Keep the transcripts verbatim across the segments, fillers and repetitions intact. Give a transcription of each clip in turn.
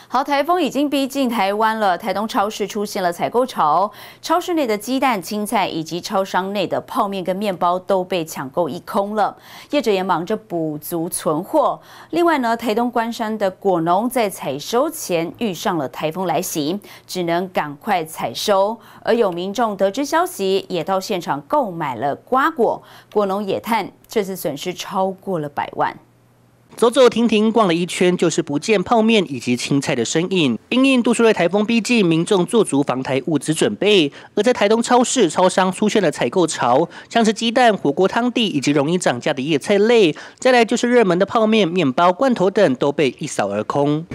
好，台风已经逼近台湾了，台东超市出现了采购潮，超市内的鸡蛋、青菜以及超商内的泡面跟面包都被抢购一空了，业者也忙着补足存货。另外呢，台东关山的果农在采收前遇上了台风来袭，只能赶快采收。而有民众得知消息，也到现场购买了瓜果，果农也叹这次损失超过了百万。 走走停停逛了一圈，就是不见泡面以及青菜的身影。因应杜苏芮台风逼近，民众做足防台物资准备。而在台东超市、超商出现了采购潮，像是鸡蛋、火锅汤底以及容易涨价的叶菜类，再来就是热门的泡面、面包、罐头等都被一扫而空。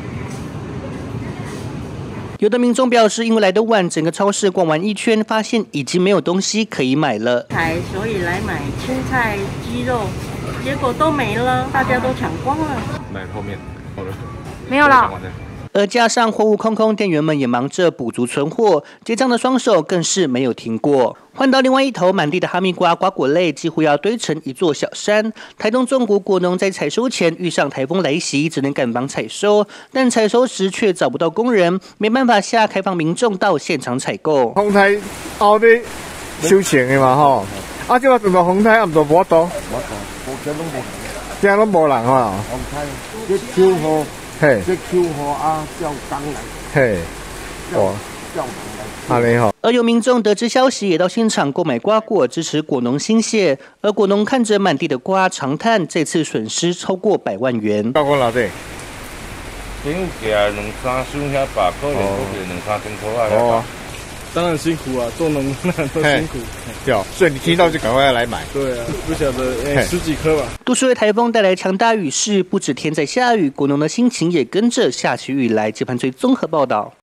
有的民众表示，因为来得晚，整个超市逛完一圈，发现已经没有东西可以买了。 所以来买青菜、鸡肉。 结果都没了，大家都抢光了。 买泡面，好了， 没有了。 而加上货物空空，店员们也忙着补足存货，结账的双手更是没有停过。换到另外一头，满地的哈密瓜、瓜果类几乎要堆成一座小山。台东纵谷果农在采收前遇上台风来袭，只能赶忙采收，但采收时却找不到工人，没办法下开放民众到现场采购。 风台后咧收成的嘛吼，啊，即个阵到风台啊，唔都无多。 这拢无人哈，这秋雨，嘿，这秋雨啊，叫工人，嘿，哦，叫人来，安尼吼。 而有民众得知消息，也到现场购买瓜果，支持果农心血。而果农看着满地的瓜，长叹这次损失超过百万元。 包括哪底？ 顶价两三箱遐百块，可能两三千块啊。 当然辛苦啊，做农都辛苦。 对，所以你听到就赶快来买。 对啊，不晓得哎，十几颗吧。 杜苏芮台风带来强大雨势，不止天在下雨，果农的心情也跟着下起雨来。这盘最综合报道。